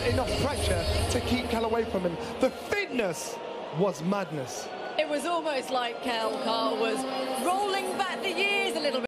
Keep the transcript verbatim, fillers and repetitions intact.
enough pressure to keep Kell away from him. The fitness was madness. It was almost like Kell Carl was rolling back the years a little bit.